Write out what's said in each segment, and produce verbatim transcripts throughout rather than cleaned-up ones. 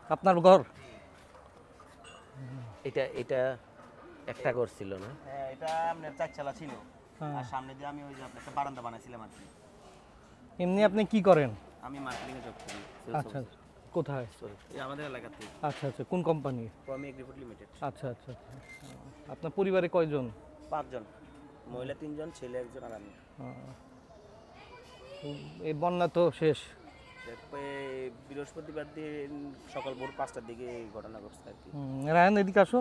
আপনার ঘর? এটা এটা একটা ঘর ছিল না? হ্যাঁ, এটা আপনার চারচালা ছিল। আর সামনে দিয়ে আমি ওই যে আপনার একটা বারান্দা বানাইছিলাম আর কি। এমনি আপনি কি করেন? আমি মার্কেটিং এ জব করি। আচ্ছা, কোথায়? সরি, এই আমাদের এলাকাতে। আচ্ছা আচ্ছা, কোন কোম্পানি? Promi agrifood limited. আচ্ছা আচ্ছা আচ্ছা। আপনার পরিবারে কয়জন? পাঁচজন, মহিলা তিনজন, ছেলে একজন আর আমি। এই বন্যা তো শেষ। বৃহস্পতিবার দিন সকাল ভোর পাঁচটার দিকে এই ঘটনা ঘটছে আর কি। রায়ন এদিকে আসো।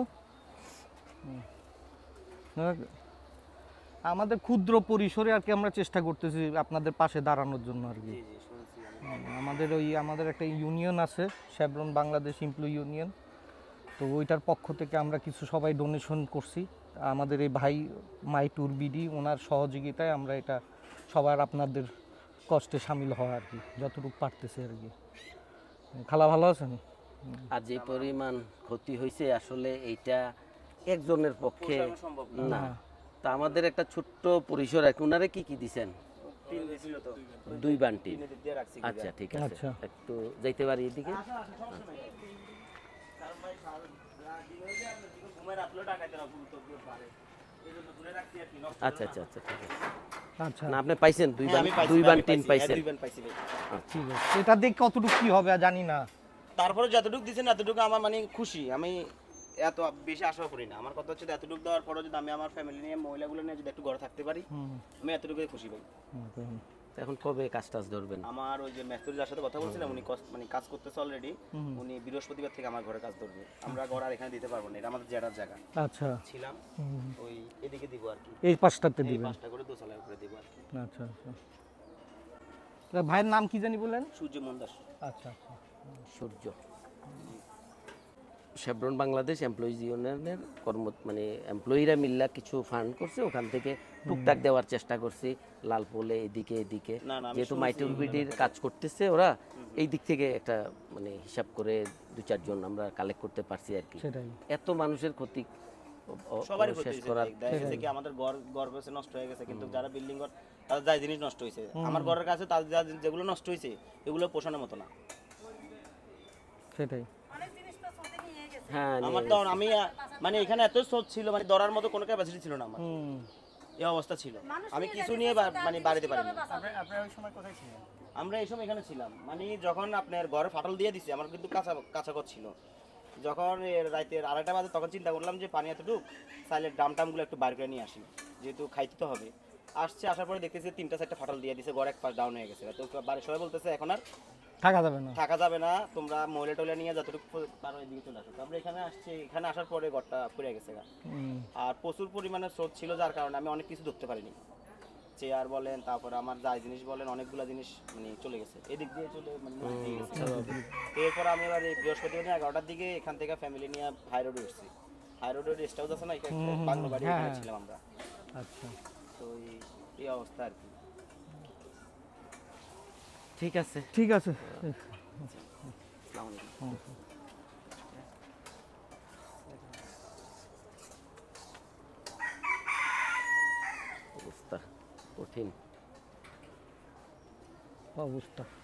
আমাদের ক্ষুদ্র পরিসরে আর কি আমরা চেষ্টা করতেছি আপনাদের পাশে দাঁড়ানোর জন্য আর কি। আমাদের ওই আমাদের একটা ইউনিয়ন আছে, শেভরন বাংলাদেশ এমপ্লয়ি ইউনিয়ন, তো ওইটার পক্ষ থেকে আমরা কিছু সবাই ডোনেশন করছি। আমাদের এই ভাই মাই ট্যুর বিডি, ওনার সহযোগিতায় আমরা এটা সবার আপনাদের কষ্টে সামিল হওয়া আর কি, যতটুকু পারতেছে আর কি। খালা ভালো আছেন? আর যে পরিমাণ ক্ষতি হয়েছে আসলে এইটা একজনের পক্ষে না। তা আমাদের একটা ছোট্ট পরিসর, ওনারে কি কি দিছেন? দুই বান্টি। আচ্ছা ঠিক আছে, একটু যাইতে পারি এদিকে। আচ্ছা আচ্ছা আচ্ছা ঠিক আছে। আচ্ছা, না আপনি পাইছেন দুই বান্টি? দুই বান্টি পাইছেন? ঠিক আছে, এটা দেখ কতটুকু কি হবে জানি না, তারপরে যতটুকু দিছেন এতটুকু আমার মানে খুশি। আমি এত বেশি আশা করি না। আমার কথা হচ্ছে এতটুকু দেওয়ার পরে যদি আমি আমার ফ্যামিলি নিয়ে, মহিলাগুলো নিয়ে যদি একটু ঘরে থাকতে পারি, আমি এতটুকুই খুশি ভাই। এখন কবে কাজ টাজ ধরবেন? আমার ওই যে মেস্তুরি যার সাথে কথা বলছিলাম, উনি মানে কাজ করতেছে অলরেডি। উনি বৃহস্পতিবার থেকে আমার ঘরে কাজ ধরবে। আমরা ঘর আর এখানে দিতে পারবো না, এটা আমাদের জেরার জায়গা। আচ্ছা, ছিলাম ওই এদিকে দিব আর কি, এই পাঁচটাতে দিবেন? পাঁচটা করে দোতলার উপরে দিব আর কি। আচ্ছা আচ্ছা। ভাইয়ের নাম কি জানি বলেন? সূর্য মন্দাস। আচ্ছা আচ্ছা, সূর্য। শেভরন বাংলাদেশ এমপ্লয়িজ ইউনিয়নের কর্ম মানে এমপ্লয়িরা মিল্লা কিছু ফান্ড করছে, ওখান থেকে টুকটাক দেওয়ার চেষ্টা করছি লালপোলে এদিকে এদিকে, যেহেতু মাইটুরবিডির কাজ করতেছে ওরা, এই দিক থেকে একটা মানে হিসাব করে দু চারজন আমরা কালেক্ট করতে পারছি আর কি। এত মানুষের ক্ষতি সবারই শেষ করার দেখেছে কি, আমাদের ঘর ঘর গেছে নষ্ট হয়ে গেছে, কিন্তু যারা বিল্ডিং ঘর তাদের যাই জিনিস নষ্ট হয়েছে, আমার ঘরের কাছে তাদের যেগুলো নষ্ট হয়েছে এগুলো পোষণের মতো না। সেটাই। হ্যাঁ, আমার তো আমি মানে এখানে এত স্রোত ছিল, মানে ধরার মতো কোনো ক্যাপাসিটি ছিল না আমার, এই অবস্থা ছিল। আমি কিছু নিয়ে মানে বাড়িতে পারিনি। আপনারা ওই সময় কোথায় ছিলেন? আমরা এই সময় এখানে ছিলাম, মানে যখন আপনার ঘরে ফাটল দিয়ে দিছে, আমার কিন্তু কাঁচা কাঁচা ঘর ছিল। যখন রাতের আড়াইটা বাজে তখন চিন্তা করলাম যে পানি এতটুক সাইলের ডাম টামগুলো একটু বাইর করে নিয়ে আসি, যেহেতু খাইতে তো হবে। আসছে, আসার পরে দেখতেছি তিনটা চারটা ফাটল দিয়ে দিছে, ঘর এক পাশ ডাউন হয়ে গেছে। তো বাড়ির সবাই বলতেছে এখন আর থাকা যাবে না, থাকা যাবে না, তোমরা মহিলা টয়লা নিয়ে যতটুকু পারো এদিকে চলে আসো। আমরা এখানে আসছি, এখানে আসার পরে ঘরটা পুড়ে গেছে। আর প্রচুর পরিমাণে স্রোত ছিল, যার কারণে আমি অনেক কিছু ধরতে পারিনি। চেয়ার বলেন, তারপরে আমার যাই জিনিস বলেন, অনেকগুলো জিনিস মানে চলে গেছে এদিক দিয়ে চলে মানে। এরপর আমি এবার এই বৃহস্পতিবার এগারোটার দিকে এখান থেকে ফ্যামিলি নিয়ে হাই রোডে উঠছি। হাই রোডের রেস্ট হাউস আছে না, বাংলো বাড়ি, এখানে ছিলাম আমরা। আচ্ছা, তো এই অবস্থা আর কি। ঠিক আছে ঠিক আছে। আসসালামু আলাইকুম। অবস্থা কঠিন অবস্থা।